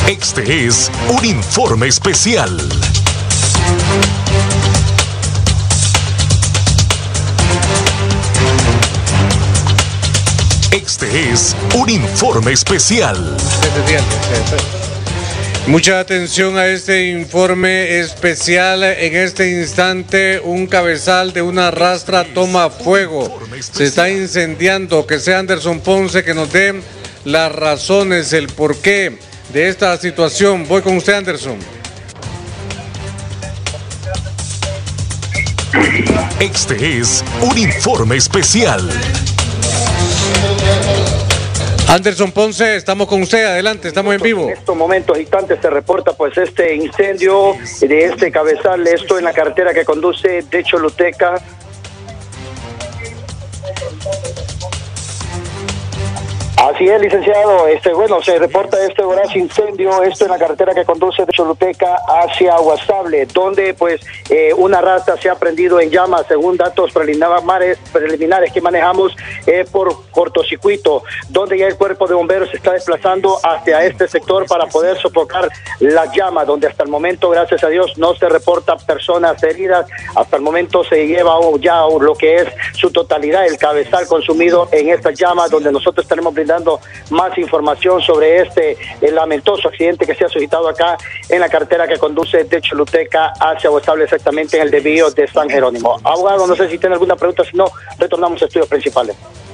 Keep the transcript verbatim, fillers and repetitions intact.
Este es un informe especial. Este es un informe especial. Mucha atención a este informe especial. En este instante, un cabezal de una rastra toma fuego. Se está incendiando. Que sea Anderson Ponce que nos dé las razones, el porqué de esta situación. Voy con usted, Anderson. Este es un informe especial. Anderson Ponce, estamos con usted, adelante, estamos en vivo. En estos momentos, instantes, se reporta pues este incendio de este cabezal, esto en la carretera que conduce de Choluteca. Así es, licenciado. Este, bueno, se reporta este voraz incendio, esto en la carretera que conduce de Choluteca hacia Guasable, donde pues eh, una rata se ha prendido en llamas, según datos preliminares, preliminares que manejamos eh, por cortocircuito, donde ya el cuerpo de bomberos se está desplazando hacia este sector para poder sofocar las llamas, donde hasta el momento, gracias a Dios, no se reporta personas heridas. Hasta el momento se lleva ya lo que es su totalidad, el cabezal consumido en estas llamas, donde nosotros estaremos brindando dando más información sobre este el lamentoso accidente que se ha suscitado acá en la carretera que conduce de Choluteca hacia Guasable, exactamente en el desvío de San Jerónimo. Abogado, no sé si tiene alguna pregunta, si no, retornamos a estudios principales.